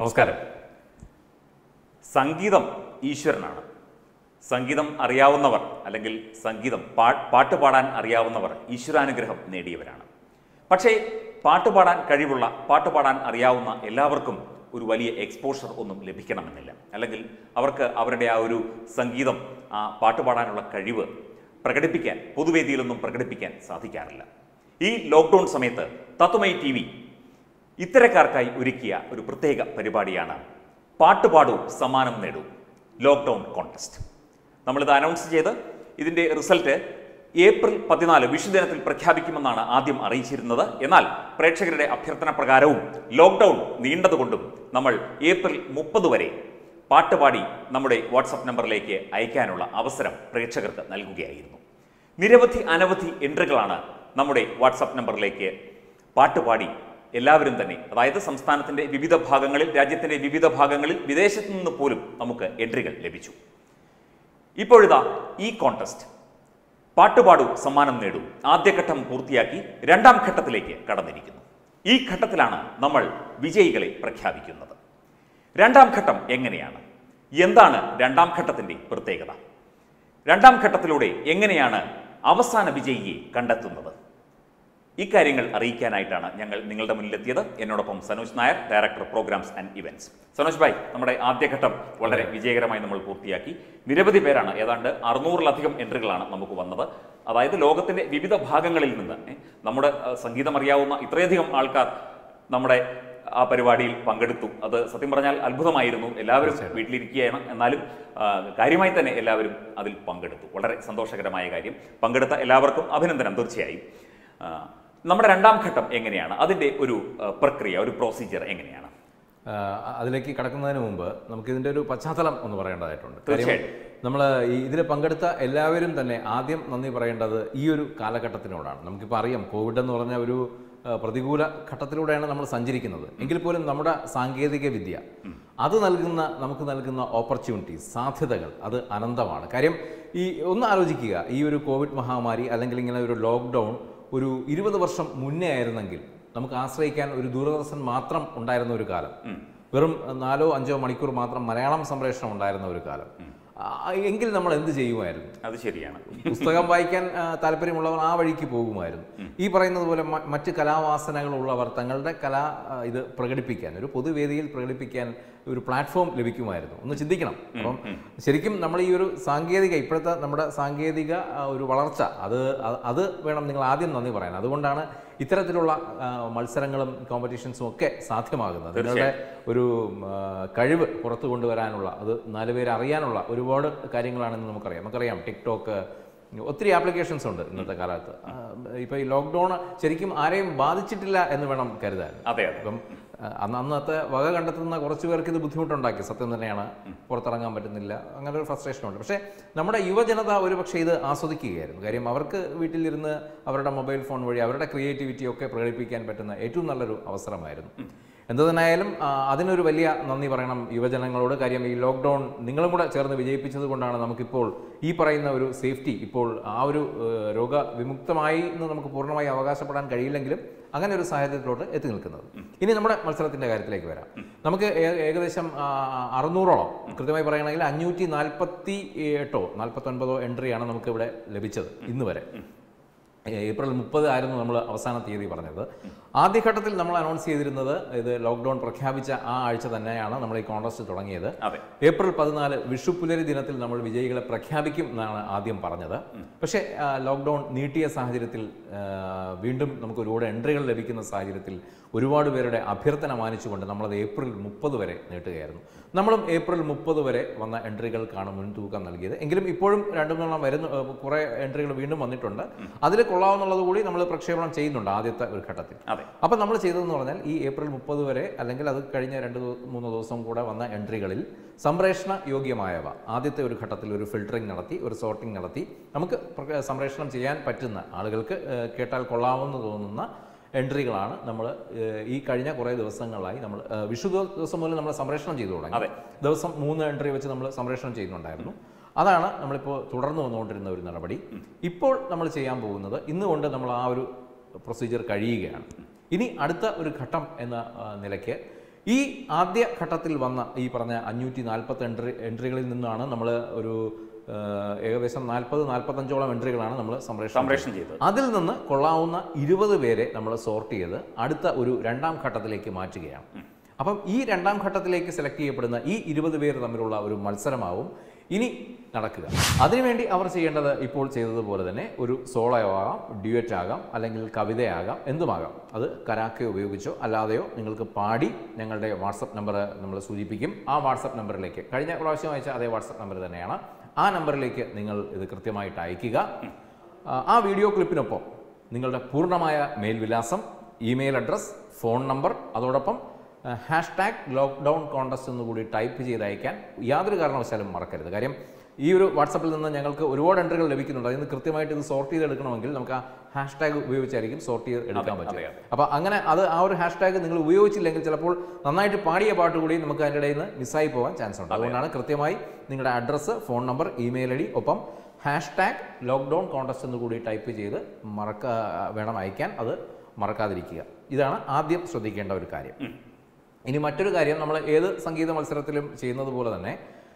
നമസ്കാരം. സംഗീതം ഈശ്വരനാണ്. സംഗീതം അറിയാവുന്നവർ അല്ലെങ്കിൽ സംഗീതം പാട്ട് പാടാൻ അറിയാവുന്നവർ ഈശ്വരാനുഗ്രഹം നേടിയവരാണ്. പക്ഷേ പാട്ടുപാടാൻ കഴിവുള്ള പാട്ടുപാടാൻ അറിയാവുന്ന എല്ലാവർക്കും ഒരു വലിയ എക്സ്പോഷർ ഒന്നും ലഭിക്കണമെന്നില്ല. അല്ലെങ്കിൽ അവർക്ക് അവരുടെ ആ ഒരു സംഗീതം, ആ പാട്ടുപാടാനുള്ള കഴിവ് പ്രകടിപ്പിക്കാൻ, പൊതുവേദിയിലൊന്നും പ്രകടിപ്പിക്കാൻ സാധിക്കാറില്ല. ഈ ലോക്ക്ഡൗൺ സമയത്ത് തത്വമയി TV ഇത്തരക്കാർക്കായി ഒരുക്കിയ ഒരു പ്രത്യേക പരിപാടിയാണ് പാട്ടുപാടൂ സമ്മാനം നേടൂ ലോക്ക്ഡൗൺ കോൺടെസ്റ്റ്. നമ്മളിത് അനൗൺസ് ചെയ്ത് ഇതിൻ്റെ റിസൾട്ട് ഏപ്രിൽ 14 വിഷുദിനത്തിൽ പ്രഖ്യാപിക്കുമെന്നാണ് ആദ്യം അറിയിച്ചിരുന്നത്. എന്നാൽ പ്രേക്ഷകരുടെ അഭ്യർത്ഥന പ്രകാരവും ലോക്ക്ഡൗൺ നീണ്ടതുകൊണ്ടും നമ്മൾ ഏപ്രിൽ 30 വരെ പാട്ടുപാടി നമ്മുടെ വാട്സപ്പ് നമ്പറിലേക്ക് അയക്കാനുള്ള അവസരം പ്രേക്ഷകർക്ക് നൽകുകയായിരുന്നു. അനവധി എൻട്രികളാണ് നമ്മുടെ വാട്സപ്പ് നമ്പറിലേക്ക് പാട്ടുപാടി എല്ലാവരും തന്നെ, അതായത് സംസ്ഥാനത്തിൻ്റെ വിവിധ ഭാഗങ്ങളിൽ, രാജ്യത്തിൻ്റെ വിവിധ ഭാഗങ്ങളിൽ, വിദേശത്തു നിന്ന് പോലും നമുക്ക് എൻട്രികൾ ലഭിച്ചു. ഇപ്പോഴിതാ ഈ കോൺടെസ്റ്റ് പാട്ടുപാടൂ സമ്മാനം നേടൂ ആദ്യഘട്ടം പൂർത്തിയാക്കി രണ്ടാം ഘട്ടത്തിലേക്ക് കടന്നിരിക്കുന്നു. ഈ ഘട്ടത്തിലാണ് നമ്മൾ വിജയികളെ പ്രഖ്യാപിക്കുന്നത്. രണ്ടാം ഘട്ടം എങ്ങനെയാണ്? എന്താണ് രണ്ടാം ഘട്ടത്തിൻ്റെ പ്രത്യേകത? രണ്ടാം ഘട്ടത്തിലൂടെ എങ്ങനെയാണ് അവസാന വിജയിയെ കണ്ടെത്തുന്നത്? ഇക്കാര്യങ്ങൾ അറിയിക്കാനായിട്ടാണ് ഞങ്ങൾ നിങ്ങളുടെ മുന്നിലെത്തിയത്. എന്നോടൊപ്പം Sanoj Nair, director programs and events. Sanoj ഭായ്, നമ്മുടെ ആദ്യഘട്ടം വളരെ വിജയകരമായി നമ്മൾ പൂർത്തിയാക്കി. നിരവധി പേരാണ്, ഏതാണ്ട് 600-ലധികം എൻട്രികളാണ് നമുക്ക് വന്നത്. അതായത് ലോകത്തിൻ്റെ വിവിധ ഭാഗങ്ങളിൽ നിന്ന് നമ്മുടെ സംഗീതം അറിയാവുന്ന ഇത്രയധികം ആൾക്കാർ നമ്മുടെ ആ പരിപാടിയിൽ പങ്കെടുത്തു. അത് സത്യം പറഞ്ഞാൽ അത്ഭുതമായിരുന്നു. എല്ലാവരും വീട്ടിലിരിക്കുകയാണ്, എന്നാലും കാര്യമായി തന്നെ എല്ലാവരും അതിൽ പങ്കെടുത്തു. വളരെ സന്തോഷകരമായ കാര്യം. പങ്കെടുത്ത എല്ലാവർക്കും അഭിനന്ദനം. തീർച്ചയായും നമ്മുടെ രണ്ടാം ഘട്ടം എങ്ങനെയാണ്? അതിൻ്റെ ഒരു പ്രക്രിയ, ഒരു പ്രൊസീജിയർ എങ്ങനെയാണ്? അതിലേക്ക് കടക്കുന്നതിന് മുമ്പ് നമുക്കിതിൻ്റെ ഒരു പശ്ചാത്തലം ഒന്ന് പറയേണ്ടതായിട്ടുണ്ട്. നമ്മൾ ഇതിൽ പങ്കെടുത്ത എല്ലാവരും തന്നെ ആദ്യം നന്ദി പറയേണ്ടത് ഈ ഒരു കാലഘട്ടത്തിനോടാണ്. നമുക്കിപ്പോൾ അറിയാം, കോവിഡ് എന്ന് പറഞ്ഞ ഒരു പ്രതികൂല ഘട്ടത്തിലൂടെയാണ് നമ്മൾ സഞ്ചരിക്കുന്നത്. എങ്കിൽ പോലും നമ്മുടെ സാങ്കേതിക വിദ്യ അത് നമുക്ക് നൽകുന്ന ഓപ്പർച്യൂണിറ്റീസ്, സാധ്യതകൾ അത് അനന്തമാണ്. കാര്യം ഒന്ന് ആലോചിക്കുക, ഈ ഒരു കോവിഡ് മഹാമാരി അല്ലെങ്കിൽ ഇങ്ങനെ ഒരു ലോക്ക്ഡൗൺ ഒരു 20 വർഷം മുന്നേ ആയിരുന്നെങ്കിൽ നമുക്ക് ആശ്രയിക്കാൻ ഒരു ദൂരദർശൻ മാത്രം ഉണ്ടായിരുന്ന ഒരു കാലം, വെറും 4-5 മണിക്കൂർ മാത്രം മലയാളം സംപ്രേഷണം ഉണ്ടായിരുന്ന ഒരു കാലം, എങ്കിൽ നമ്മൾ എന്ത് ചെയ്യുമായിരുന്നു? അത് ശരിയാണ്. പുസ്തകം വായിക്കാൻ താല്പര്യമുള്ളവർ ആ വഴിക്ക് പോകുമായിരുന്നു. ഈ പറയുന്നത് പോലെ മറ്റ് കലാവാസനകളുള്ളവർ തങ്ങളുടെ ഇത് പ്രകടിപ്പിക്കാൻ, ഒരു പൊതുവേദിയിൽ പ്രകടിപ്പിക്കാൻ ഒരു പ്ലാറ്റ്ഫോം ലഭിക്കുമായിരുന്നു. ഒന്ന് ചിന്തിക്കണം. അപ്പം ശരിക്കും നമ്മൾ ഈ ഒരു ഇപ്പോഴത്തെ നമ്മുടെ സാങ്കേതിക ഒരു വളർച്ച അത് വേണം നിങ്ങൾ ആദ്യം നന്ദി പറയാൻ. അതുകൊണ്ടാണ് ഇത്തരത്തിലുള്ള മത്സരങ്ങളും കോമ്പറ്റീഷൻസും ഒക്കെ സാധ്യമാകുന്നത്. നിങ്ങളുടെ ഒരു കഴിവ് പുറത്തു കൊണ്ടുവരാനുള്ള, അത് 4 പേര് അറിയാനുള്ള ഒരുപാട് കാര്യങ്ങളാണെന്ന് നമുക്കറിയാം. ടിക്ടോക്ക്, ഒത്തിരി ആപ്ലിക്കേഷൻസ് ഉണ്ട് ഇന്നത്തെ കാലത്ത്. ഇപ്പോൾ ഈ ലോക്ക്ഡൗൺ ശരിക്കും ആരെയും ബാധിച്ചിട്ടില്ല എന്ന് വേണം കരുതാൻ. അപ്പം അന്നത്തെ വക കണ്ടെത്തുന്ന കുറച്ച് പേർക്ക് ഇത് ബുദ്ധിമുട്ടുണ്ടാക്കി. സത്യം തന്നെയാണ്, പുറത്തിറങ്ങാൻ പറ്റുന്നില്ല, അങ്ങനെ ഒരു ഫ്രസ്ട്രേഷനുണ്ട്. പക്ഷേ നമ്മുടെ യുവജനത ഒരു പക്ഷേ ഇത് ആസ്വദിക്കുകയായിരുന്നു. കാര്യം അവർക്ക് വീട്ടിലിരുന്ന് അവരുടെ മൊബൈൽ ഫോൺ വഴി അവരുടെ ക്രിയേറ്റിവിറ്റിയൊക്കെ പ്രകടിപ്പിക്കാൻ പറ്റുന്ന ഏറ്റവും നല്ലൊരു അവസരമായിരുന്നു. എന്തു തന്നെയായാലും അതിനൊരു വലിയ നന്ദി പറയണം യുവജനങ്ങളോട്. കാര്യം ഈ ലോക്ക്ഡൗൺ നിങ്ങളും കൂടെ ചേർന്ന് വിജയിപ്പിച്ചത് കൊണ്ടാണ് നമുക്കിപ്പോൾ ഈ പറയുന്ന ഒരു സേഫ്റ്റി, ഇപ്പോൾ ആ ഒരു രോഗവിമുക്തമായി എന്ന് നമുക്ക് പൂർണ്ണമായി അവകാശപ്പെടാൻ കഴിയില്ലെങ്കിലും അങ്ങനെ ഒരു സാഹചര്യത്തിലോട്ട് എത്തി നിൽക്കുന്നത്. ഇനി നമ്മുടെ മത്സരത്തിൻ്റെ കാര്യത്തിലേക്ക് വരാം. നമുക്ക് ഏകദേശം 600ഓളം, കൃത്യമായി പറയുകയാണെങ്കിൽ 548 49 എൻട്രിയാണ് നമുക്കിവിടെ ലഭിച്ചത് ഇന്ന് വരെ. ഏപ്രിൽ 30 ആയിരുന്നു നമ്മൾ അവസാന തീയതി പറഞ്ഞത്. ആദ്യഘട്ടത്തിൽ നമ്മൾ അനൗൺസ് ചെയ്തിരുന്നത് ഇത് ലോക്ക്ഡൗൺ പ്രഖ്യാപിച്ച ആ ആഴ്ച തന്നെയാണ് നമ്മൾ ഈ കോൺടെസ്റ്റ് തുടങ്ങിയത്. ഏപ്രിൽ 14 വിഷുപ്പുലരി ദിനത്തിൽ നമ്മൾ വിജയികളെ പ്രഖ്യാപിക്കും എന്നാണ് ആദ്യം പറഞ്ഞത്. പക്ഷേ ലോക്ക്ഡൗൺ നീട്ടിയ സാഹചര്യത്തിൽ, വീണ്ടും നമുക്ക് ഒരുപാട് എൻട്രികൾ ലഭിക്കുന്ന സാഹചര്യത്തിൽ ഒരുപാട് പേരുടെ അഭ്യർത്ഥന മാനിച്ചുകൊണ്ട് നമ്മളത് ഏപ്രിൽ 30 വരെ നീട്ടുകയായിരുന്നു. നമ്മളും ഏപ്രിൽ 30 വരെ വന്ന എൻട്രികൾക്കാണ് മുൻതൂക്കം നൽകിയത്. എങ്കിലും ഇപ്പോഴും 2-3 കുറേ എൻട്രികൾ വീണ്ടും വന്നിട്ടുണ്ട്. അതിൽ കൊള്ളാവുന്നുള്ളത് കൂടി നമ്മൾ പ്രക്ഷേപണം ചെയ്യുന്നുണ്ട് ആദ്യത്തെ ഒരു ഘട്ടത്തിൽ. അപ്പം നമ്മൾ ചെയ്തതെന്ന് പറഞ്ഞാൽ ഈ ഏപ്രിൽ 30 വരെ അല്ലെങ്കിൽ അത് കഴിഞ്ഞ 2-3 ദിവസം കൂടെ വന്ന എൻട്രികളിൽ സംപ്രേഷണ യോഗ്യമായവ ആദ്യത്തെ ഒരു ഘട്ടത്തിൽ ഒരു ഫിൽറ്ററിംഗ് നടത്തി, ഒരു സോർട്ടിംഗ് നടത്തി, നമുക്ക് സംപ്രേഷണം ചെയ്യാൻ പറ്റുന്ന ആളുകൾക്ക് കേട്ടാൽ കൊള്ളാമെന്ന് തോന്നുന്ന എൻട്രികളാണ് നമ്മൾ ഈ കഴിഞ്ഞ കുറേ ദിവസങ്ങളായി നമ്മൾ വിഷു ദിവസം മുതൽ നമ്മൾ സംപ്രേഷണം ചെയ്തു തുടങ്ങി. ദിവസം 3 എൻട്രി വെച്ച് നമ്മൾ സംപ്രേഷണം ചെയ്യുന്നുണ്ടായിരുന്നു. അതാണ് നമ്മളിപ്പോൾ തുടർന്ന് വന്നുകൊണ്ടിരുന്ന ഒരു നടപടി. ഇപ്പോൾ നമ്മൾ ചെയ്യാൻ പോകുന്നത്, ഇന്നുകൊണ്ട് നമ്മൾ ആ ഒരു പ്രൊസീജിയർ കഴിയുകയാണ്. ഇനി അടുത്ത ഒരു ഘട്ടം എന്ന നിലയ്ക്ക് ഈ ആദ്യ ഘട്ടത്തിൽ വന്ന ഈ പറഞ്ഞ 540 എൻട്രികളിൽ നിന്നാണ് നമ്മൾ ഒരു ഏകദേശം 40-45ഓളം എൻട്രികളാണ് നമ്മൾ സംപ്രേഷണം ചെയ്തത്. അതിൽ നിന്ന് കൊള്ളാവുന്ന 20 പേരെ നമ്മൾ സോർട്ട് ചെയ്ത് അടുത്ത ഒരു രണ്ടാം ഘട്ടത്തിലേക്ക് മാറ്റുകയാണ്. അപ്പം ഈ രണ്ടാം ഘട്ടത്തിലേക്ക് സെലക്ട് ചെയ്യപ്പെടുന്ന ഈ 20 പേര് തമ്മിലുള്ള ഒരു മത്സരമാവും ഇനി നടക്കുക. അതിനുവേണ്ടി അവർ ചെയ്യേണ്ടത് ഇപ്പോൾ ചെയ്തതുപോലെ തന്നെ ഒരു സോളോ ആകാം, ഡ്യുവറ്റ് ആകാം, അല്ലെങ്കിൽ കവിതയാകാം, എന്തുമാകാം. അത് കരാക്കെ ഉപയോഗിച്ചോ അല്ലാതെയോ നിങ്ങൾക്ക് പാടി ഞങ്ങളുടെ വാട്സപ്പ് നമ്പർ നമ്മൾ സൂചിപ്പിക്കും. ആ വാട്സപ്പ് നമ്പറിലേക്ക്, കഴിഞ്ഞ പ്രാവശ്യം അയച്ച അതേ വാട്സപ്പ് നമ്പർ തന്നെയാണ്, ആ നമ്പറിലേക്ക് നിങ്ങൾ ഇത് കൃത്യമായിട്ട് അയക്കുക. ആ വീഡിയോ ക്ലിപ്പിനൊപ്പം നിങ്ങളുടെ പൂർണ്ണമായ മേൽവിലാസം, ഇമെയിൽ അഡ്രസ്, ഫോൺ നമ്പർ, അതോടൊപ്പം #ലോക്ക്ഡൗൺ കോൺടെസ്റ്റ് എന്നുകൂടി ടൈപ്പ് ചെയ്ത് അയക്കാൻ യാതൊരു കാരണവശാലും മറക്കരുത്. കാര്യം ഈ ഒരു വാട്സപ്പിൽ നിന്ന് ഞങ്ങൾക്ക് ഒരുപാട് എൻട്രികൾ ലഭിക്കുന്നുണ്ട്. അതിന് കൃത്യമായിട്ട് ഇത് സോർട്ട് ചെയ്തെടുക്കണമെങ്കിൽ നമുക്ക് ആ #, ഉപയോഗിച്ചായിരിക്കും സോർട്ട് ചെയ്ത് എടുക്കാൻ പറ്റുക. അപ്പോൾ അങ്ങനെ ആ ഒരു #, നിങ്ങൾ ഉപയോഗിച്ചില്ലെങ്കിൽ ചിലപ്പോൾ നന്നായിട്ട് പാടിയ പാട്ട് കൂടി നമുക്ക് അതിൻ്റെ ഇടയിൽ നിന്ന് മിസ്സായി പോകാൻ ചാൻസ് ഉണ്ട്. അതുകൊണ്ടാണ് കൃത്യമായി നിങ്ങളുടെ address, phone number, email ID ഒപ്പം #ലോക്ക്ഡൗൺ കോൺടെസ്റ്റ് എന്നുകൂടി ടൈപ്പ് ചെയ്ത് വേണം അയക്കാൻ. അത് മറക്കാതിരിക്കുക. ഇതാണ് ആദ്യം ശ്രദ്ധിക്കേണ്ട ഒരു കാര്യം. ഇനി മറ്റൊരു കാര്യം, നമ്മൾ ഏത് സംഗീത മത്സരത്തിലും ചെയ്യുന്നത് പോലെ തന്നെ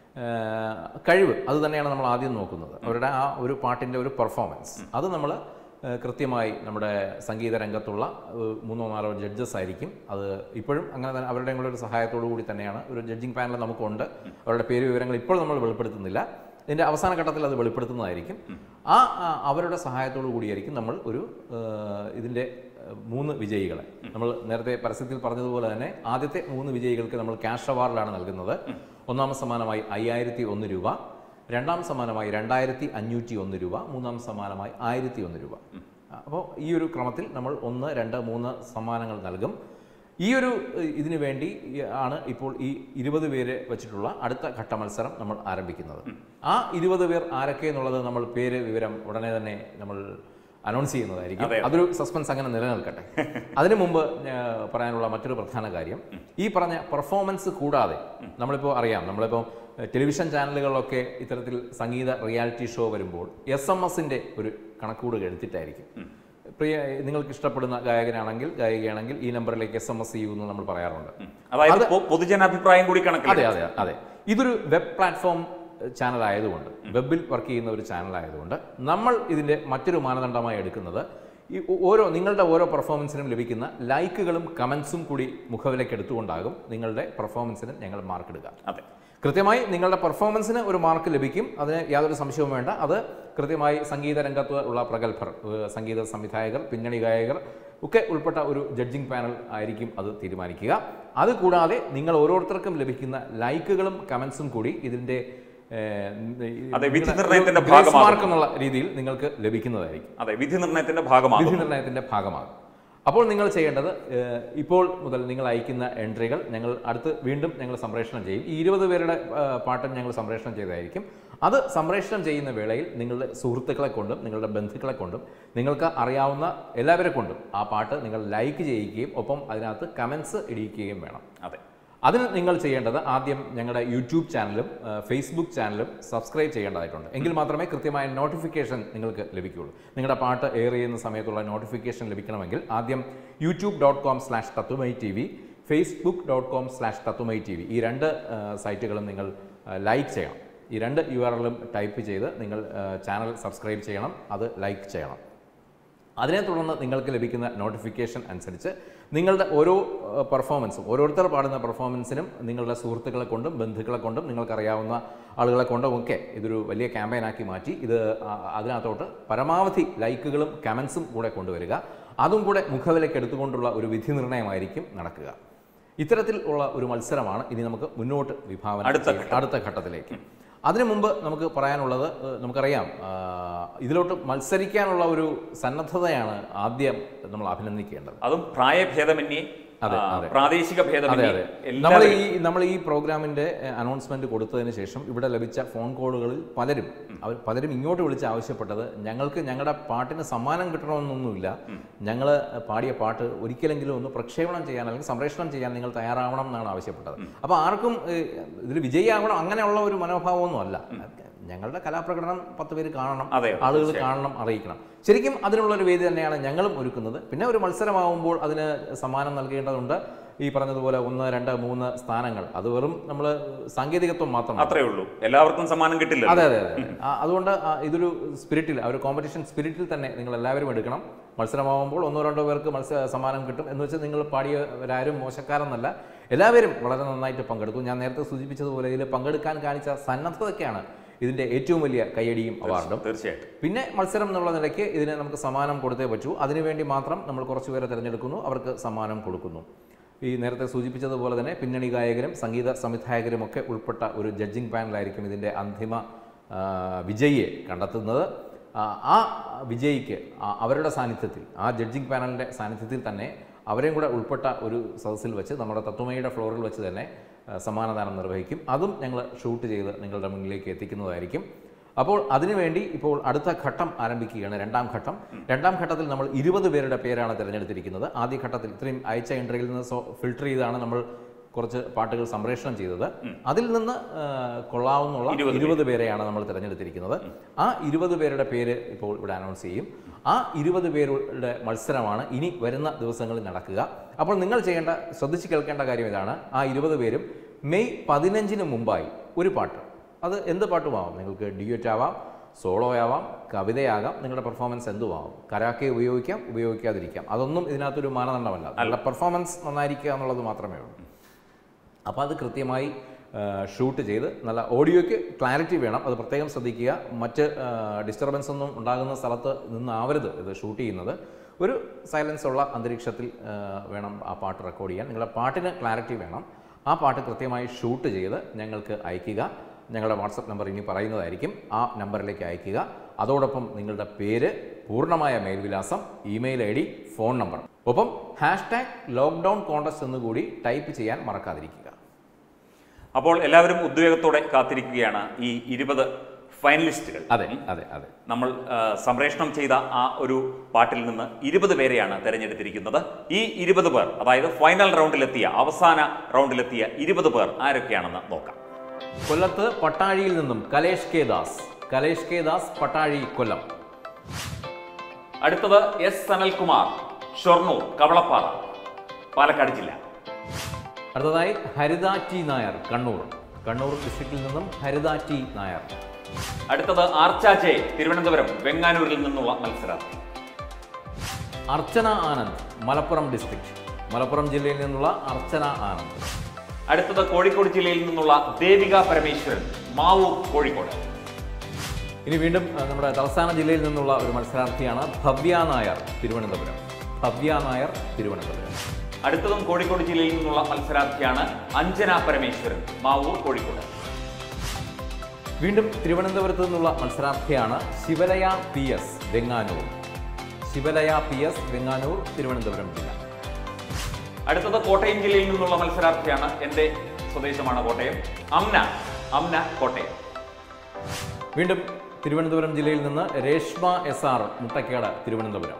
കഴിവ് അത് തന്നെയാണ് നമ്മൾ ആദ്യം നോക്കുന്നത്. അവരുടെ ആ ഒരു പാട്ടിൻ്റെ ഒരു പെർഫോമൻസ് അത് നമ്മൾ കൃത്യമായി നമ്മുടെ സംഗീത രംഗത്തുള്ള 3-4 ജഡ്ജസ് ആയിരിക്കും. അത് ഇപ്പോഴും അങ്ങനെ തന്നെ അവരുടെ കൂടെ ഒരു സഹായത്തോടു കൂടി തന്നെയാണ് ഒരു ജഡ്ജിങ് പാനൽ നമുക്കുണ്ട്. അവരുടെ പേര് വിവരങ്ങൾ ഇപ്പോൾ നമ്മൾ വെളിപ്പെടുത്തുന്നില്ല. ഇതിൻ്റെ അവസാന ഘട്ടത്തിൽ അത് വെളിപ്പെടുത്തുന്നതായിരിക്കും. അവരുടെ സഹായത്തോടു കൂടിയായിരിക്കും നമ്മൾ ഒരു ഇതിൻ്റെ 3 വിജയികളെ, നമ്മൾ നേരത്തെ പരസ്യത്തിൽ പറഞ്ഞതുപോലെ തന്നെ ആദ്യത്തെ 3 വിജയികൾക്ക് നമ്മൾ ക്യാഷ് അവാർഡിലാണ് നൽകുന്നത്. ഒന്നാം സമ്മാനമായി 5001 രൂപ, രണ്ടാം സമ്മാനമായി 2501 രൂപ, മൂന്നാം സമ്മാനമായി 1001 രൂപ. അപ്പോൾ ഈ ഒരു ക്രമത്തിൽ നമ്മൾ 1, 2, 3 സമ്മാനങ്ങൾ നൽകും. ഈ ഒരു ഇതിനു വേണ്ടി ആണ് ഇപ്പോൾ ഈ 20 പേര് വെച്ചിട്ടുള്ള അടുത്ത ഘട്ട മത്സരം നമ്മൾ ആരംഭിക്കുന്നത്. ആ 20 പേർ ആരൊക്കെ എന്നുള്ളത് നമ്മൾ പേര് വിവരം ഉടനെ തന്നെ നമ്മൾ അനൗൺസ് ചെയ്യുന്നതായിരിക്കും. അതൊരു സസ്പെൻസ് അങ്ങനെ നിലനിൽക്കട്ടെ. അതിനു മുമ്പ് പറയാനുള്ള മറ്റൊരു പ്രധാന കാര്യം, ഈ പറഞ്ഞ പെർഫോമൻസ് കൂടാതെ നമ്മളിപ്പോൾ നമ്മളിപ്പോൾ ടെലിവിഷൻ ചാനലുകളിലൊക്കെ ഇത്തരത്തിൽ സംഗീത റിയാലിറ്റി ഷോ വരുമ്പോൾ SMS-ന്റെ ഒരു കണക്കൂട് എടുത്തിട്ടായിരിക്കും. നിങ്ങൾക്ക് ഇഷ്ടപ്പെടുന്ന ഗായികയാണെങ്കിൽ ഈ നമ്പറിലേക്ക് SMS ചെയ്യുമെന്ന് നമ്മൾ പറയാറുണ്ട്. അതായത് പൊതുജനാഭിപ്രായം കൂടി കണക്കിൽ. അതെ. ഇതൊരു വെബ് പ്ലാറ്റ്ഫോം ചാനൽ ആയതുകൊണ്ട്, വെബിൽ വർക്ക് ചെയ്യുന്ന ഒരു ചാനൽ ആയതുകൊണ്ട് നമ്മൾ ഇതിൻ്റെ മറ്റൊരു മാനദണ്ഡമായി എടുക്കുന്നത് ഈ നിങ്ങളുടെ ഓരോ പെർഫോമൻസിനും ലഭിക്കുന്ന ലൈക്കുകളും കമൻസും കൂടി മുഖവിലേക്ക് എടുത്തുകൊണ്ടാകും നിങ്ങളുടെ പെർഫോമൻസിന് ഞങ്ങൾ മാർക്ക് ഇടുക. അതെ, കൃത്യമായി നിങ്ങളുടെ പെർഫോമൻസിന് ഒരു മാർക്ക് ലഭിക്കും. അതിന് യാതൊരു സംശയവും വേണ്ട. അത് കൃത്യമായി സംഗീത രംഗത്ത് ഉള്ള പ്രഗത്ഭർ, സംഗീത സംവിധായകർ, പിന്നണി ഗായകർ ഒക്കെ ഉൾപ്പെട്ട ഒരു ജഡ്ജിങ് പാനൽ ആയിരിക്കും അത് തീരുമാനിക്കുക. അതുകൂടാതെ നിങ്ങൾ ഓരോരുത്തർക്കും ലഭിക്കുന്ന ലൈക്കുകളും കമൻസും കൂടി ഇതിൻ്റെ മാർക്ക് എന്നുള്ള രീതിയിൽ നിങ്ങൾക്ക് ലഭിക്കുന്നതായിരിക്കും. വിധി നിർണ്ണയത്തിന്റെ ഭാഗമാകും. അപ്പോൾ നിങ്ങൾ ചെയ്യേണ്ടത്, ഇപ്പോൾ മുതൽ നിങ്ങൾ അയക്കുന്ന എൻട്രികൾ വീണ്ടും ഞങ്ങൾ സംപ്രേഷണം ചെയ്യും. ഈ 20 പേരുടെ പാട്ടും ഞങ്ങൾ സംപ്രേഷണം ചെയ്തതായിരിക്കും. അത് സംപ്രേഷണം ചെയ്യുന്ന വേളയിൽ നിങ്ങളുടെ സുഹൃത്തുക്കളെ കൊണ്ടും നിങ്ങളുടെ ബന്ധുക്കളെ കൊണ്ടും നിങ്ങൾക്ക് അറിയാവുന്ന എല്ലാവരെ കൊണ്ടും ആ പാട്ട് നിങ്ങൾ ലൈക്ക് ചെയ്യിക്കുകയും ഒപ്പം അതിനകത്ത് കമൻസ് ഇടിയിക്കുകയും വേണം. അതിന് നിങ്ങൾ ചെയ്യേണ്ടത് ആദ്യം ഞങ്ങളുടെ യൂട്യൂബ് ചാനലും ഫേസ്ബുക്ക് ചാനലും സബ്സ്ക്രൈബ് ചെയ്യേണ്ടതായിട്ടുണ്ട്. എങ്കിൽ മാത്രമേ കൃത്യമായ നോട്ടിഫിക്കേഷൻ നിങ്ങൾക്ക് ലഭിക്കുകയുള്ളൂ. നിങ്ങളുടെ പാട്ട് എയർ ചെയ്യുന്ന സമയത്തുള്ള നോട്ടിഫിക്കേഷൻ ലഭിക്കണമെങ്കിൽ ആദ്യം youtube.com/tattvamytv, facebook.com/tattvamytv ഈ 2 സൈറ്റുകളും നിങ്ങൾ ലൈക്ക് ചെയ്യണം. ഈ 2 URL-ഉം ടൈപ്പ് ചെയ്ത് നിങ്ങൾ ചാനൽ സബ്സ്ക്രൈബ് ചെയ്യണം, അത് ലൈക്ക് ചെയ്യണം. അതിനെ തുടർന്ന് നിങ്ങൾക്ക് ലഭിക്കുന്ന നോട്ടിഫിക്കേഷൻ അനുസരിച്ച് നിങ്ങളുടെ ഓരോ പെർഫോമൻസും, ഓരോരുത്തർ പാടുന്ന പെർഫോമൻസിനും നിങ്ങളുടെ സുഹൃത്തുക്കളെ കൊണ്ടും ബന്ധുക്കളെ കൊണ്ടും നിങ്ങൾക്കറിയാവുന്ന ആളുകളെ കൊണ്ടും ഒക്കെ ഇതൊരു വലിയ ക്യാമ്പയിനാക്കി മാറ്റി അതിനകത്തോട്ട് പരമാവധി ലൈക്കുകളും കമൻസും കൂടെ കൊണ്ടുവരിക. അതും കൂടെ മുഖവിലേക്ക് എടുത്തുകൊണ്ടുള്ള ഒരു വിധി നിർണ്ണയമായിരിക്കും നടക്കുക. ഇത്തരത്തിൽ ഉള്ള ഒരു മത്സരമാണ് ഇനി നമുക്ക് മുന്നോട്ട് വിഭാവന അടുത്ത ഘട്ടത്തിലേക്ക്. അതിനു മുമ്പ് നമുക്ക് പറയാനുള്ളത്, നമുക്കറിയാം ഇതിലോട്ട് മത്സരിക്കാനുള്ള ഒരു സന്നദ്ധതയാണ് ആദ്യം നമ്മൾ അഭിനന്ദിക്കേണ്ടത്. അതും പ്രായഭേദമന്യേ, പ്രാദേശിക ഭേദമന്യേ. നമ്മൾ ഈ പ്രോഗ്രാമിന്റെ അനൗൺസ്മെന്റ് കൊടുത്തതിന് ശേഷം ഇവിടെ ലഭിച്ച ഫോൺ കോളുകളിൽ പലരും ഇങ്ങോട്ട് വിളിച്ച് ആവശ്യപ്പെട്ടത്, ഞങ്ങൾക്ക് ഞങ്ങളുടെ പാട്ടിന് സമ്മാനം കിട്ടണമെന്നൊന്നുമില്ല, ഞങ്ങൾ പാടിയ പാട്ട് ഒരിക്കലെങ്കിലും ഒന്ന് പ്രക്ഷേപണം ചെയ്യാൻ അല്ലെങ്കിൽ സംപ്രേഷണം ചെയ്യാൻ നിങ്ങൾ തയ്യാറാവണം എന്നാണ് ആവശ്യപ്പെട്ടത്. അപ്പോൾ ആർക്കും ഇതിൽ വിജയിയാകണം അങ്ങനെയുള്ള ഒരു മനോഭാവമൊന്നും അല്ല. ഞങ്ങളുടെ കലാപ്രകടനം 10 പേര് കാണണം, ആളുകൾ കാണണം, അറിയിക്കണം. ശരിക്കും അതിനുള്ളൊരു വേദി തന്നെയാണ് ഞങ്ങളും ഒരുക്കുന്നത്. പിന്നെ ഒരു മത്സരമാകുമ്പോൾ അതിന് സമ്മാനം നൽകേണ്ടതുണ്ട്, ഈ പറഞ്ഞതുപോലെ 1, 2, 3 സ്ഥാനങ്ങൾ അത് വെറും നമ്മൾ സാങ്കേതികത്വം മാത്രമാണ്. അത്രേ ഉള്ളൂ, എല്ലാവർക്കും സമ്മാനം കിട്ടില്ല. അതെ അതെ അതെ. അതുകൊണ്ട് ഇതൊരു സ്പിരിറ്റിൽ, ആ ഒരു കോമ്പറ്റീഷൻ സ്പിരിറ്റിൽ തന്നെ നിങ്ങൾ എല്ലാവരും എടുക്കണം. മത്സരമാകുമ്പോൾ 1-2 പേർക്ക് സമ്മാനം കിട്ടും എന്ന് വെച്ചാൽ നിങ്ങൾ പാടിയവരാരും മോശക്കാരെന്നല്ല, എല്ലാവരും വളരെ നന്നായിട്ട് പങ്കെടുത്തു. ഞാൻ നേരത്തെ സൂചിപ്പിച്ചതുപോലെ ഇതിൽ പങ്കെടുക്കാൻ കാണിച്ച സന്നദ്ധതയ്ക്കാണ് ഇതിൻ്റെ ഏറ്റവും വലിയ കയ്യടിയും അവാർഡും. തീർച്ചയായിട്ടും. പിന്നെ മത്സരം എന്നുള്ള നിലയ്ക്ക് ഇതിന് നമുക്ക് സമ്മാനം കൊടുത്തേ പറ്റൂ. അതിനുവേണ്ടി മാത്രം നമ്മൾ കുറച്ച് പേരെ തിരഞ്ഞെടുക്കുന്നു, അവർക്ക് സമ്മാനം കൊടുക്കുന്നു. ഈ നേരത്തെ സൂചിപ്പിച്ചതുപോലെ തന്നെ പിന്നണി ഗായകരും സംഗീത സംവിധായകരും ഒക്കെ ഉൾപ്പെട്ട ഒരു ജഡ്ജിങ് പാനലായിരിക്കും ഇതിൻ്റെ അന്തിമ വിജയിയെ കണ്ടെത്തുന്നത്. ആ വിജയിക്ക് അവരുടെ സാന്നിധ്യത്തിൽ, ആ ജഡ്ജിങ് പാനലിൻ്റെ സാന്നിധ്യത്തിൽ തന്നെ അവരെയും കൂടെ ഉൾപ്പെട്ട ഒരു സദസ്സിൽ വെച്ച് നമ്മുടെ തത്വമയുടെ ഫ്ലോറിൽ വെച്ച് തന്നെ സമ്മാനദാനം നിർവഹിക്കും. അതും ഞങ്ങൾ ഷൂട്ട് ചെയ്ത് നിങ്ങളുടെ മുന്നിലേക്ക് എത്തിക്കുന്നതായിരിക്കും. അപ്പോൾ അതിനുവേണ്ടി ഇപ്പോൾ അടുത്ത ഘട്ടം ആരംഭിക്കുകയാണ്, രണ്ടാം ഘട്ടം. രണ്ടാം ഘട്ടത്തിൽ നമ്മൾ 20 പേരുടെ പേരാണ് തിരഞ്ഞെടുത്തിരിക്കുന്നത്. ആദ്യ ഘട്ടത്തിൽ ഇത്രയും അയച്ച എൻട്രിയിൽ നിന്ന് ഫിൽട്ടർ ചെയ്താണ് നമ്മൾ കുറച്ച് പാട്ടുകൾ സംപ്രേഷണം ചെയ്തത്. അതിൽ നിന്ന് കൊള്ളാവുന്നുള്ള 20 പേരെയാണ് നമ്മൾ തിരഞ്ഞെടുത്തിരിക്കുന്നത്. ആ 20 പേരുടെ പേര് ഇപ്പോൾ ഇവിടെ അനൗൺസ് ചെയ്യും. ആ 20 പേരുടെ മത്സരമാണ് ഇനി വരുന്ന ദിവസങ്ങളിൽ നടക്കുക. അപ്പോൾ നിങ്ങൾ ശ്രദ്ധിച്ച് കേൾക്കേണ്ട കാര്യം ഇതാണ്. ആ 20 പേരും മെയ് 15-ന് മുമ്പായി ഒരു പാട്ട്, അത് എന്ത് പാട്ടുമാവാം, നിങ്ങൾക്ക് ഡ്യൂറ്റ് ആവാം, സോളോ ആവാം, കവിതയാകാം, നിങ്ങളുടെ പെർഫോമൻസ് എന്തുമാവും. കരാക്കെ ഉപയോഗിക്കാം, ഉപയോഗിക്കാതിരിക്കാം, അതൊന്നും ഇതിനകത്തൊരു മാനദണ്ഡമല്ല. നിങ്ങളുടെ പെർഫോമൻസ് നന്നായിരിക്കുക എന്നുള്ളത് മാത്രമേ ഉള്ളൂ. അപ്പോൾ അത് കൃത്യമായി ഷൂട്ട് ചെയ്ത് നല്ല ഓഡിയോയ്ക്ക് ക്ലാരിറ്റി വേണം, അത് പ്രത്യേകം ശ്രദ്ധിക്കുക. മറ്റ് ഡിസ്റ്റർബൻസ് ഒന്നും ഉണ്ടാകുന്ന സ്ഥലത്ത് നിന്നാവരുത് ഇത് ഷൂട്ട് ചെയ്യുന്നത്. ഒരു സൈലൻസ് ഉള്ള അന്തരീക്ഷത്തിൽ വേണം ആ പാട്ട് റെക്കോർഡ് ചെയ്യാൻ. നിങ്ങളുടെ പാട്ടിന് ക്ലാരിറ്റി വേണം. ആ പാട്ട് കൃത്യമായി ഷൂട്ട് ചെയ്ത് ഞങ്ങൾക്ക് അയയ്ക്കുക. ഞങ്ങളുടെ വാട്സപ്പ് നമ്പർ ഇനി പറയുന്നതായിരിക്കും. ആ നമ്പറിലേക്ക് അയയ്ക്കുക. അതോടൊപ്പം നിങ്ങളുടെ പേര്, പൂർണ്ണമായ മേൽവിലാസം, ഇമെയിൽ ID, ഫോൺ നമ്പർ, ഒപ്പം #ലോക്ക്ഡൗൺ കോൺടെസ്റ്റ് എന്നുകൂടി ടൈപ്പ് ചെയ്യാൻ മറക്കാതിരിക്കുക. അപ്പോൾ എല്ലാവരും ഉദ്വേഗത്തോടെ കാത്തിരിക്കുകയാണ് ഈ 20 ഫൈനലിസ്റ്റുകൾ. അതെ അതെ അതെ. നമ്മൾ സംപ്രേഷണം ചെയ്ത ആ ഒരു പാട്ടിൽ നിന്ന് 20 പേരെയാണ് തിരഞ്ഞെടുത്തിരിക്കുന്നത്. ഈ 20 പേർ, അതായത് ഫൈനൽ റൗണ്ടിലെത്തിയ, അവസാന റൗണ്ടിലെത്തിയ 20 പേർ ആരൊക്കെയാണെന്ന് നോക്കാം. കൊല്ലത്ത് പട്ടാഴിയിൽ നിന്നും കലേഷ് കെ ദാസ്, പട്ടാഴി, കൊല്ലം. അടുത്തത് S സനൽകുമാർ, ഷൊർണൂർ, കവളപ്പാറ, പാലക്കാട് ജില്ല. അടുത്തതായി ഹരിത T നായർ, കണ്ണൂർ ഡിസ്ട്രിക്റ്റിൽ നിന്നും ഹരിത T നായർ. അടുത്തത് ആർച്ച ജെ, തിരുവനന്തപുരം വെങ്ങാനൂരിൽ നിന്നുള്ള മത്സരാർത്ഥി. അർച്ചന ആനന്ദ്, മലപ്പുറം ഡിസ്ട്രിക്ട്, മലപ്പുറം ജില്ലയിൽ നിന്നുള്ള അർച്ചന ആനന്ദ്. അടുത്തത് കോഴിക്കോട് ജില്ലയിൽ നിന്നുള്ള ദേവിക പരമേശ്വരൻ, മാവൂർ, കോഴിക്കോട്. ഇനി വീണ്ടും നമ്മുടെ തലസ്ഥാന ജില്ലയിൽ നിന്നുള്ള ഒരു മത്സരാർത്ഥിയാണ് ഭവ്യ നായർ, തിരുവനന്തപുരം. അടുത്തതും കോഴിക്കോട് ജില്ലയിൽ നിന്നുള്ള മത്സരാർത്ഥിയാണ് അഞ്ജന പരമേശ്വരൻ, മാവൂർ, കോഴിക്കോട്. വീണ്ടും തിരുവനന്തപുരത്ത് നിന്നുള്ള മത്സരാർത്ഥിയാണ് ശിവലയ PS, വെങ്ങാനൂർ. തിരുവനന്തപുരം ജില്ല. അടുത്തത് കോട്ടയം ജില്ലയിൽ നിന്നുള്ള മത്സരാർത്ഥിയാണ്, എൻ്റെ സ്വദേശമാണ് കോട്ടയം, അംന, കോട്ടയം. വീണ്ടും തിരുവനന്തപുരം ജില്ലയിൽ നിന്ന് രേഷ്മ SR, മുട്ടയ്ക്കാട്, തിരുവനന്തപുരം.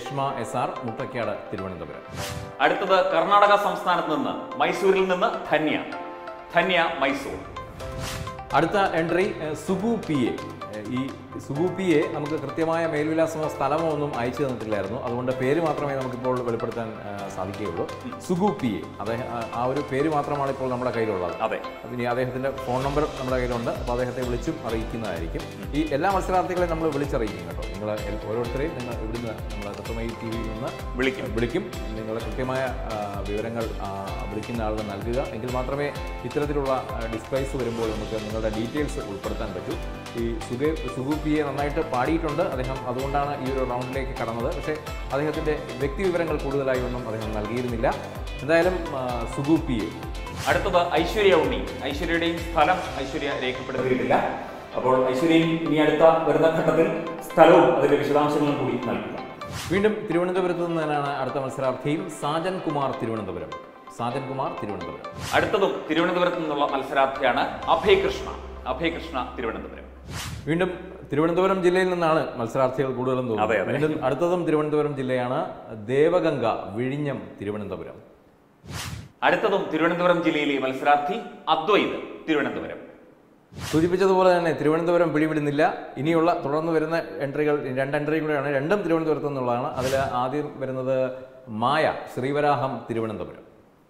അടുത്തത് കർണാടക സംസ്ഥാനത്ത് നിന്ന്, മൈസൂരിൽ നിന്ന് ധന്യ, മൈസൂർ. അടുത്ത എൻട്രി സുഗു PA. ഈ സുഗു PA നമുക്ക് കൃത്യമായ മേൽവിലാസമോ സ്ഥലമോ ഒന്നും അയച്ചു തന്നിട്ടില്ലായിരുന്നു. അതുകൊണ്ട് പേര് മാത്രമേ നമുക്കിപ്പോൾ വെളിപ്പെടുത്താൻ സാധിക്കുകയുള്ളൂ. സുഗു PA, അദ്ദേഹം ആ ഒരു പേര് മാത്രമാണ് ഇപ്പോൾ നമ്മുടെ കയ്യിലുള്ളത്. അതെ. ഇനി അദ്ദേഹത്തിൻ്റെ ഫോൺ നമ്പർ നമ്മുടെ കയ്യിലുണ്ട്. അപ്പോൾ അദ്ദേഹത്തെ വിളിച്ചും അറിയിക്കുന്നതായിരിക്കും. ഈ എല്ലാ മത്സരാർത്ഥികളെയും നമ്മൾ വിളിച്ചറിയിക്കും കേട്ടോ. നിങ്ങൾ ഓരോരുത്തരെയും നിങ്ങൾ ഇവിടുന്ന് നമ്മൾ തത്വമയി TVയിൽ നിന്ന് വിളിക്കും. നിങ്ങൾ കൃത്യമായ വിവരങ്ങൾ വിളിക്കുന്ന ആളുകൾ നൽകുക. എങ്കിൽ മാത്രമേ ഇത്തരത്തിലുള്ള ഡിസ്പ്ലേസ് വരുമ്പോൾ നമുക്ക് നിങ്ങളുടെ ഡീറ്റെയിൽസ് ഉൾപ്പെടുത്താൻ പറ്റൂ. ഈ സുഗു PA നന്നായിട്ട് പാടിയിട്ടുണ്ട് അദ്ദേഹം, അതുകൊണ്ടാണ് ഈ ഒരു റൗണ്ടിലേക്ക് കടന്നത്. പക്ഷേ അദ്ദേഹത്തിൻ്റെ വ്യക്തി വിവരങ്ങൾ കൂടുതലായി ഒന്നും അദ്ദേഹം നൽകിയിരുന്നില്ല. എന്തായാലും സുഗു PA. അടുത്തത് ഐശ്വര്യ ഉണ്ണി. ഐശ്വര്യയുടെയും സ്ഥലം ഐശ്വര്യ രേഖപ്പെടുത്തിയിട്ടില്ല. അപ്പോൾ ഐശ്വര്യയും ഇനി അടുത്ത വരുന്ന ഘട്ടത്തിൽ സ്ഥലവും അതിൻ്റെ വിശദാംശങ്ങളും കൂടി നൽകുക. വീണ്ടും തിരുവനന്തപുരത്ത് നിന്ന് തന്നെയാണ് അടുത്ത മത്സരാർത്ഥിയും, സാജൻ കുമാർ, തിരുവനന്തപുരം. അടുത്തതും തിരുവനന്തപുരത്ത് നിന്നുള്ള മത്സരാർത്ഥിയാണ് അഭയകൃഷ്ണ, തിരുവനന്തപുരം. വീണ്ടും തിരുവനന്തപുരം ജില്ലയിൽ നിന്നാണ് മത്സരാർത്ഥികൾ കൂടുതലും തോന്നുന്നത്. വീണ്ടും അടുത്തതും തിരുവനന്തപുരം ജില്ലയാണ്, ദേവഗംഗ, വിഴിഞ്ഞം, തിരുവനന്തപുരം. അടുത്തതും തിരുവനന്തപുരം ജില്ലയിലെ മത്സരാർത്ഥി അദ്വൈത്, തിരുവനന്തപുരം. സൂചിപ്പിച്ചതുപോലെ തന്നെ തിരുവനന്തപുരം പിടിവിടുന്നില്ല. ഇനിയുള്ള തുടർന്ന് വരുന്ന എൻട്രികൾ 2 എൻട്രി കൂടെയാണ്, രണ്ടും തിരുവനന്തപുരത്ത് നിന്നുള്ളതാണ്. അതിൽ ആദ്യം വരുന്നത് മായ, ശ്രീവരാഹം, തിരുവനന്തപുരം.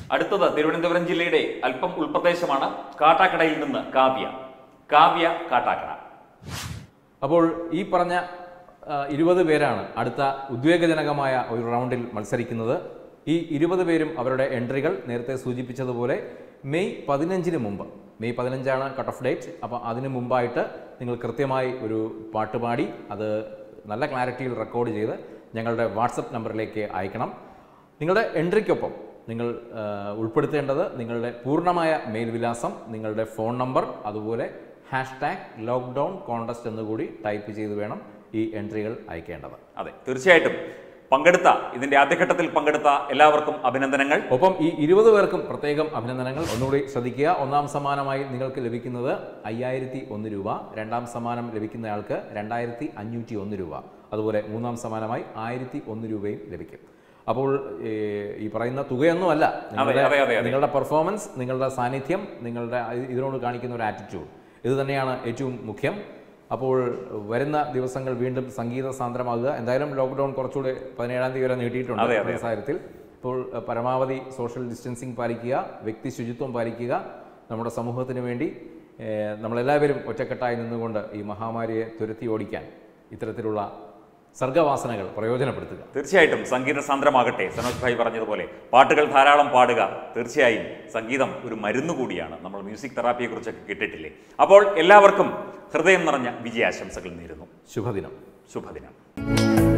അടുത്തത് തിരുവനന്തപുരം ജില്ലയുടെ അല്പം ഉൾപ്രദേശമാണ്. കാട്ടാക്കടയിൽ നിന്ന് കാവ്യ കാട്ടാക്കട. അപ്പോൾ ഈ പറഞ്ഞ 20 പേരാണ് അടുത്ത ഉദ്വേഗജനകമായ ഒരു റൗണ്ടിൽ മത്സരിക്കുന്നത്. ഈ 20 പേരും അവരുടെ എൻട്രികൾ നേരത്തെ സൂചിപ്പിച്ചതുപോലെ മെയ് 15 മുമ്പ്, മെയ് 15 കട്ട് ഓഫ് ഡേറ്റ്. അപ്പോൾ അതിന് മുമ്പായിട്ട് നിങ്ങൾ കൃത്യമായി ഒരു പാട്ട് പാടി അത് നല്ല ക്ലാരിറ്റിയിൽ റെക്കോർഡ് ചെയ്ത് ഞങ്ങളുടെ വാട്സപ്പ് നമ്പറിലേക്ക് അയക്കണം. നിങ്ങളുടെ എൻട്രിക്കൊപ്പം നിങ്ങൾ ഉൾപ്പെടുത്തേണ്ടത് നിങ്ങളുടെ പൂർണ്ണമായ മെയിൽ വിലാസം, നിങ്ങളുടെ ഫോൺ നമ്പർ, അതുപോലെ #ലോക്ക്ഡൗൺ കോൺടെസ്റ്റ് എന്നുകൂടി ടൈപ്പ് ചെയ്ത് വേണം ഈ എൻട്രികൾ അയക്കേണ്ടത്. അതെ, തീർച്ചയായിട്ടും ഇതിന്റെ ആദ്യഘട്ടത്തിൽ പങ്കെടുത്ത എല്ലാവർക്കും അഭിനന്ദനങ്ങൾ. ഒപ്പം ഈ 20 പേർക്കും പ്രത്യേകം അഭിനന്ദനങ്ങൾ. ഒന്നുകൂടി ശ്രദ്ധിക്കുക, ഒന്നാം സമ്മാനമായി നിങ്ങൾക്ക് ലഭിക്കുന്നത് 5001 രൂപ, രണ്ടാം സമ്മാനം ലഭിക്കുന്നയാൾക്ക് 2501 രൂപ, അതുപോലെ മൂന്നാം സമ്മാനമായി 1001 രൂപയും ലഭിക്കും. അപ്പോൾ ഈ പറയുന്ന തുകയൊന്നുമല്ല, നിങ്ങളുടെ പെർഫോമൻസ്, നിങ്ങളുടെ സാന്നിധ്യം, നിങ്ങളുടെ ഇതിനോട് കാണിക്കുന്ന ഒരു ആറ്റിറ്റ്യൂഡ്, ഇത് തന്നെയാണ് ഏറ്റവും മുഖ്യം. അപ്പോൾ വരുന്ന ദിവസങ്ങൾ വീണ്ടും സംഗീത സാന്ദ്രമാകുക. എന്തായാലും ലോക്ക്ഡൗൺ കുറച്ചുകൂടെ 17-ാം തീയതി വരെ നീട്ടിയിട്ടുണ്ട് ഈ സാഹചര്യത്തിൽ. ഇപ്പോൾ പരമാവധി സോഷ്യൽ ഡിസ്റ്റൻസിങ് പാലിക്കുക, വ്യക്തി ശുചിത്വം പാലിക്കുക. നമ്മുടെ സമൂഹത്തിന് വേണ്ടി നമ്മളെല്ലാവരും ഒറ്റക്കെട്ടായി നിന്നുകൊണ്ട് ഈ മഹാമാരിയെ തുരത്തി ഓടിക്കാൻ ഇത്തരത്തിലുള്ള സർഗവാസനകൾ പ്രയോജനപ്പെടുത്തുക. തീർച്ചയായിട്ടും സംഗീത സാന്ദ്രമാകട്ടെ. സനോജ് ഭായ് പറഞ്ഞതുപോലെ പാട്ടുകൾ ധാരാളം പാടുക. തീർച്ചയായും സംഗീതം ഒരു മരുന്ന് കൂടിയാണ്. നമ്മൾ മ്യൂസിക് തെറാപ്പിയെ കുറിച്ചൊക്കെ കേട്ടിട്ടില്ലേ? അപ്പോൾ എല്ലാവർക്കും ഹൃദയം നിറഞ്ഞ വിജയാശംസകൾ നേരുന്നു. ശുഭദിനം. ശുഭദിനം.